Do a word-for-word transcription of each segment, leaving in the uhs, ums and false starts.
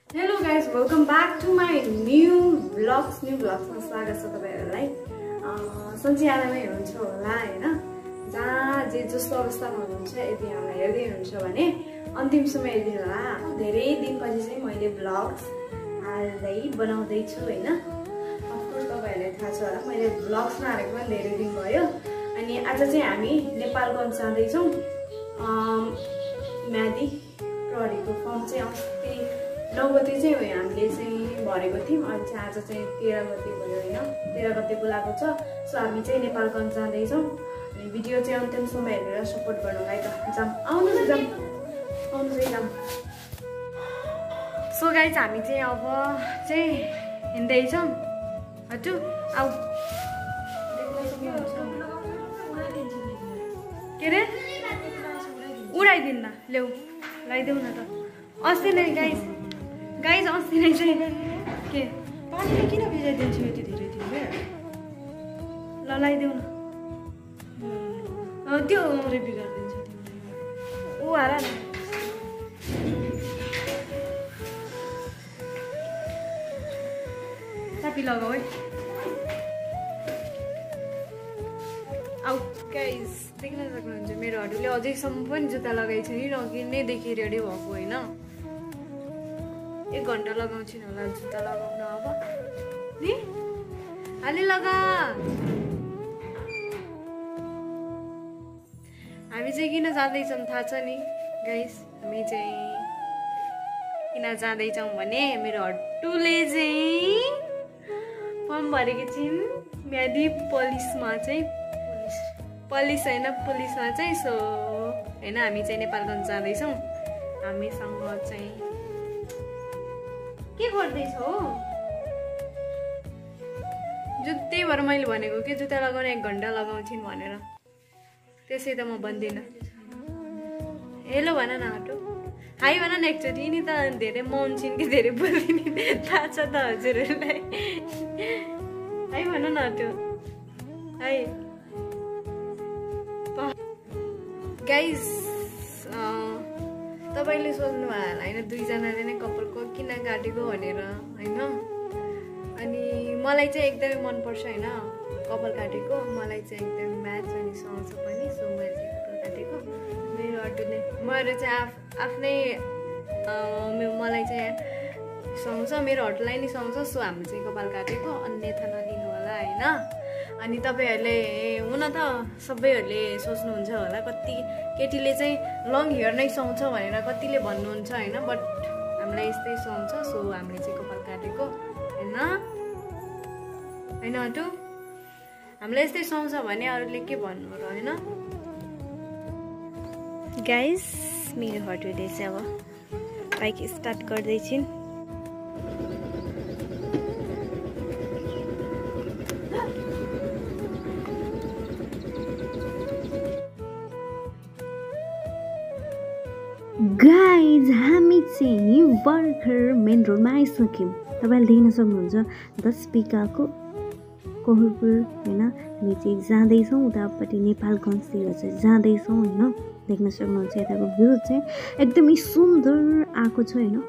Hello guys, welcome back to my new vlogs. New vlogs ma स्वागत छ तपाईहरुलाई। A सन्चै आरामै हुनुहुन्छ होला हैन। जहाँ जे जस्तो अवस्थामा हुनुहुन्छ यदि हामीलाई हेर्दै हुनुहुन्छ भने अन्तिम समय हेर्दिनु होला। धेरै दिनपछि चाहिँ मैले भ्लग्स हाल्दै बनाउँदै छु हैन। अफकोर्स तपाईहरुलाई थाहा छ होला मैले भ्लग्स नहालेको पनि धेरै दिन भयो। अनि आज चाहिँ हामी नेपालगञ्ज जाँदै छौं। अम म्यादी प्रहरीको फर्म चाहिँ अस्ति नौ गते चाहिँ हो हामीले चाहिँ भरेको थियौं। अनि चाहिँ आज चाहिँ तेह्र गते भयो हैन। तेह्र गते बोलाएको छ। सो हामी चाहिँ नेपालगञ्ज जाँदै छौं। अनि भिडियो चाहिँ अन्तिमसम्म हेरेर सपोर्ट गर्नुलाई त जाम आउनु न जाम आउनु चाहिँ जाम। सो गाइस हामी चाहिँ अब चाहिँ हिँड्दै छौं। हटु आउ के रे उडाइदिन्न ल्याउ लाइदेऊ न त। अस्ति नै गाइस गाइस अस्ति नै चाहिँ के पानीले किन भिजाइदिन्छु यति धेरै तिमीले? ल लाइदेऊ न। त्यो अरे बिगार्दिन्छ तिमीले। ऊ हाल न चापी लगाऊ है। आउ गाइस देख्न सक्नुहुन्छ मेरो हटुले अझैसम्म पनि जुत्ता लगाइ छैन। अघि नै देखि रेडी भएको होइन। एक घन्टा लगाउँछु होला जुत्ता लगाउन। अब नि हालि लगा। हामी चाहिँ किन जाँदैछौँ थाहा छ नि गाइस। हामी चाहिँ किन जाँदैछौँ भने मेरो हट्टुले चाहिँ फर्म भरेको छिन् म्यादी पुलिसमा चाहिँ पुलिस होइन पुलिसमा चाहिँ। सो होइन हामी चाहिँ नेपालगञ्ज जाँदैछौँ। हामीसँग चाहिँ के गर्दैछौ? त्यही भएर मैले भनेको कि जुत्ता लगाउन एक घन्टा लगाउँछिन् भनेर। त्यसै त म भन्दिनँ। हेलो भन न हटु। हाई भन न एकचोटि। नि त धेरै मौन छिन् कि धेरै बोल्दिने थाहा छ त हजुरहरूलाई। हाई भन न हटु। हाई गाइस तपाईले सोच्नु भयो होला हैन दुईजनाले नै कपालको किन काटेको भनेर हैन। अनि मलाई चाहिँ एकदमै मन पर्छ हैन कपाल काटेको। मलाई चाहिँ एकदम म्याच अनि सुहाउँछ पनि। सो मैले चाहिँ कपाल काटेको। मेरो हटुले मेरो चाहिँ आफ आफ्नै मलाई चाहिँ सुहाउँछ मेरो हटुलाई नि सुहाउँछ। सो हामीले चाहिँ कपाल काटेको अन्यथा नलिनु होला हैन। अनि तपाईहरुले हुन त सबैहरुले सोच्नुहुन्छ होला कति केटीले चाहिँ लङ हेयर नै सुहाउँछ भनेर कतिले भन्नुहुन्छ हैन। बट हामीलाई यस्तै सुहाउँछ। सो हामीले चाहिँ कपाल काटेको हैन हैन हटु। हामीलाई यस्तै सुहाउँछ भने अरूले के भन्नु र हैन। गाइस मेरो हटुले चाहिँ अब बाइक स्टार्ट गर्दै छिन्। गाइज हामी चाहिँ भर्खर मेन रोडमा आइसक्यौँ। तपाईँले देख्न सक्नुहुन्छ दस बिघाको कोहलपुर होइन। हामी चाहिँ जाँदैछौँ उतापट्टि नेपालगञ्जतिर चाहिँ जाँदैछौँ होइन। देख्न सक्नुहुन्छ यताको भ्यू चाहिँ एकदमै सुन्दर आएको छ होइन।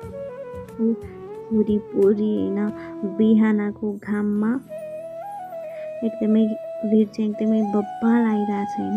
वरिपरि होइन बिहानको घाममा एकदमै भिड चाहिँ एकदमै बब्बाल आइरहेछ होइन।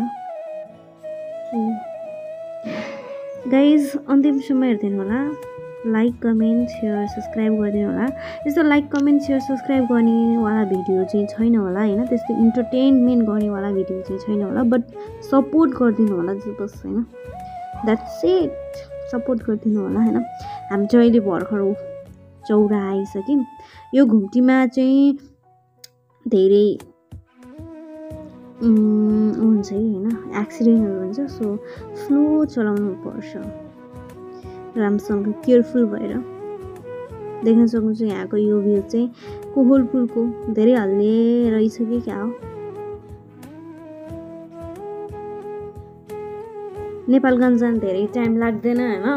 गाइज अन्तिमसम्म हेरिदिनु होला। लाइक कमेन्ट सेयर सब्सक्राइब गरिदिनु होला। यस्तो लाइक कमेन्ट सेयर सब्सक्राइब गर्नेवाला भिडियो चाहिँ छैन होला होइन। त्यस्तो इन्टरटेनमेन्ट गर्नेवाला भिडियो चाहिँ छैन होला। बट सपोर्ट गरिदिनु होला जे बस होइन। That's it. सपोर्ट गरिदिनु होला होइन। हामी चाहिँ अहिले भर्खर चौरा आइसक्यौँ। यो घुम्तीमा चाहिँ धेरै हुन्छ है होइन एक्सिडेन्टहरू हुन्छ। सो स्लो चलाउनु पर्छ राम्रोसँग केयरफुल भएर। देख्न सक्नुहुन्छ यहाँको यो भ्यू चाहिँ कोहलपुरको धेरै हल्ले रहेछ कि क्या हो। नेपालगञ्ज जान धेरै टाइम लाग्दैन होइन।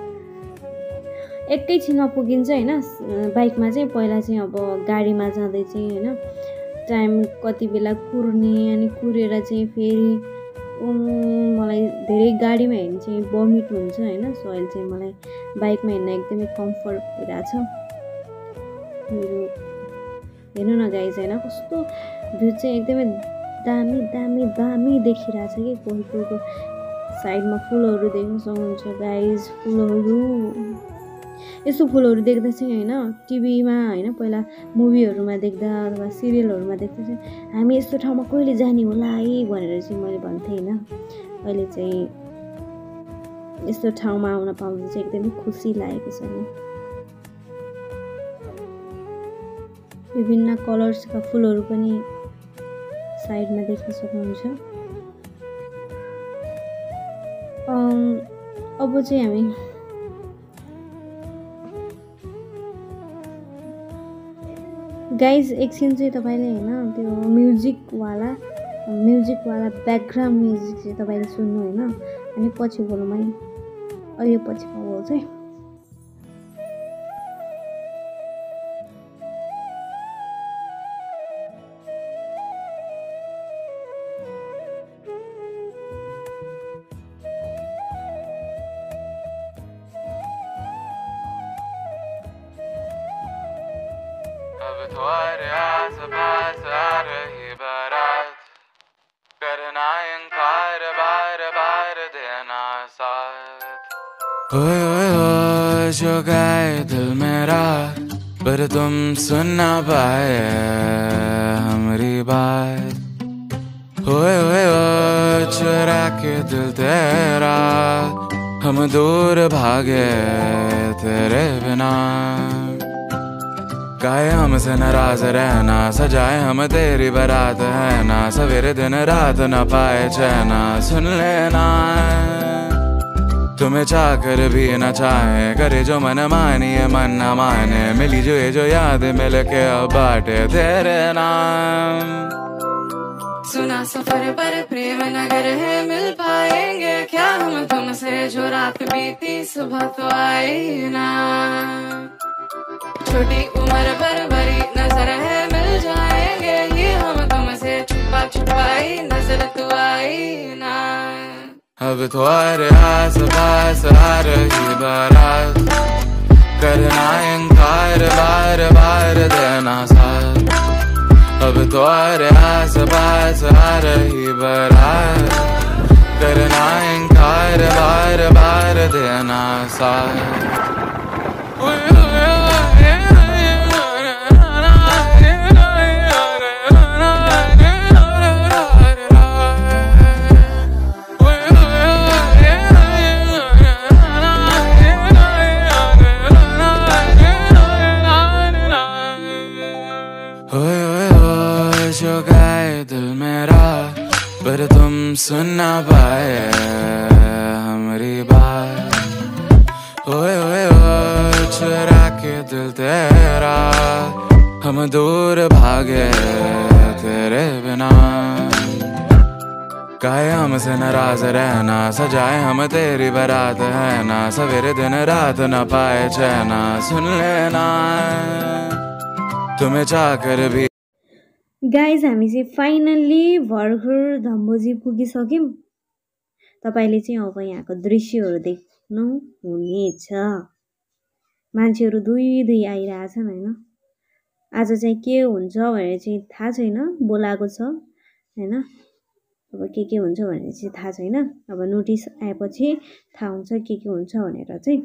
एकैछिनमा पुगिन्छ होइन बाइकमा चाहिँ। पहिला चाहिँ अब गाडीमा जाँदै चाहिँ होइन टाइम कति बेला कुर्ने अनि कुरेर चाहिँ फेरि मलाई धेरै गाडीमा हिँड्नु चाहिँ भमिट हुन्छ होइन, सो अहिले चाहिँ मलाई बाइकमा हिँड्न एकदमै कम्फर्ट भइरहेछ मेरो। हेर्नु न गाइज होइन, कस्तो भ्यू चाहिँ एकदमै दामी दामी दामी देखिरहेछ कि। कोहलपुरको साइडमा फुलहरू देख्न सक्नुहुन्छ गाइज। फुलहरू यस्तो फुलहरू देख्दा चाहिँ होइन टिभीमा होइन पहिला मुभीहरूमा देख्दा अथवा सिरियलहरूमा देख्दा चाहिँ हामी यस्तो ठाउँमा कहिले जाने होला है भनेर चाहिँ मैले भन्थेँ होइन। अहिले चाहिँ यस्तो ठाउँमा आउन पाउँदा चाहिँ एकदमै खुसी लागेको छ। विभिन्न कलर्सका फुलहरू पनि साइडमा देख्न सक्नुहुन्छ। अब चाहिँ हामी गाइज एकछिन चाहिँ तपाईँले होइन त्यो म्युजिकवाला म्युजिकवाला ब्याकग्राउन्ड म्युजिक चाहिँ तपाईँले सुन्नु होइन, अनि पछि बोलौँ है। अहिले पछि बोल्छ है। अब तुम्हारे आस-पास आ रही बारात, करना इनकार बार बार देना साथ। ओए ओए ओए जो गाए दिल मेरा, पर तुम सुन ना पाए हमारी बात। ओए ओए ओए चुरा के दिल तेरा, हम दूर भागे तेरे बिना। गाए हमसे नाराज रहना, सजाए हम तेरी बारात है ना, सवेरे दिन रात न पाए चैना। सुन लेना तुम्हें चाहकर भी न चाहे, करे जो मन मानिए मन न माने, मिली जो ये जो याद मिल के अब बाटे तेरे नाम। सुना सफर पर प्रेम नगर है, मिल पाएंगे क्या हम तुमसे, जो रात बीती सुबह तो आई ना। छोटी उम्र पर बड़ी नजर है, मिल जाएंगे ये हम तुमसे, छुपा छुपाई नजर तो आई ना। अब तुम्हारे आस पास आ रही बारात, करना इनकार बार बार देना साथ। अब तुम्हारे आस पास आ रही बारात, करना इनकार बार बार देना साथ। जो गाए दिल मेरा, पर तुम सुन ना पाए हमारी बात। ओए ओए ओए चुरा के दिल तेरा, हम दूर भागे तेरे बिना। गाए हमसे नाराज रहना, सजाए हम तेरी बारात है ना, सवेरे दिन रात न पाए चैना। सुन लेना तुम्हें चाहकर भी। गाइज हामी चाहिँ फाइनल्ली भर्खर धम्बोजी पुगिसक्यौँ। तपाईँले चाहिँ अब यहाँको दृश्यहरू देख्नु हुनेछ। मान्छेहरू दुई दुई आइरहेछन् होइन। आज चाहिँ के हुन्छ भनेर चाहिँ थाहा छैन, बोलाएको छ होइन। अब के के हुन्छ भनेर चाहिँ थाहा छैन। अब नोटिस आएपछि थाहा हुन्छ के के हुन्छ भनेर चाहिँ।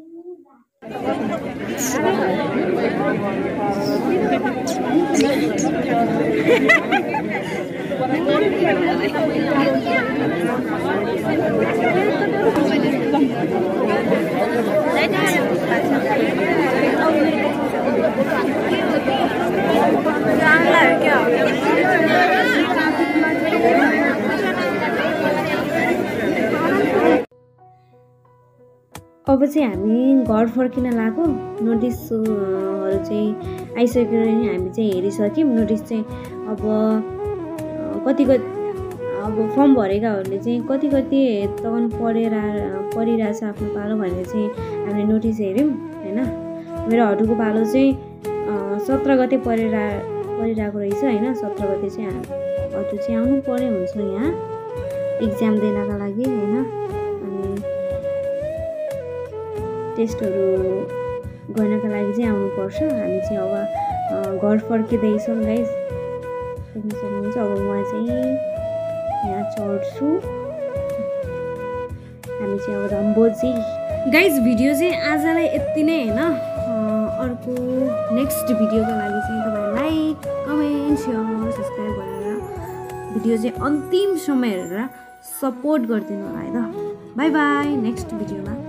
अब चाहिँ हामी घर फर्किन लागो। नोटिसहरू चाहिँ आइसकेर नि हामी चाहिँ हेरिसक्यौँ। नोटिस चाहिँ अब कति कति अब फर्म भरेकाहरूले चाहिँ कति कति तगन परेर परिरहेछ आफ्नो पालो भनेर चाहिँ हामीले नोटिस हेऱ्यौँ होइन। मेरो हटुको पालो चाहिँ सत्र गते परेर परिरहेको रहेछ होइन। सत्र गते चाहिँ हटु चाहिँ आउनु पर्ने हुन्छ यहाँ। एक्जाम दिनका लागि हैन अनि टेस्टहरू गर्नका लागि चाहिँ आउनुपर्छ। हामी चाहिँ अब घर फर्किँदैछौँ गाइस, देख्न सक्नुहुन्छ। अब म चाहिँ यहाँ चढ्छु, हामी चाहिँ अब रम्बोजी। गाइस भिडियो चाहिँ आजलाई यति नै हैन। अर्को नेक्स्ट भिडियोको लागि चाहिँ तपाईँ लाइक कमेन्ट सेयर सब्सक्राइब गरेर भिडियो चाहिँ अन्तिमसम्म हेरेर सपोर्ट गरिदिनु होला है त। बाई बाई, नेक्स्ट भिडियोमा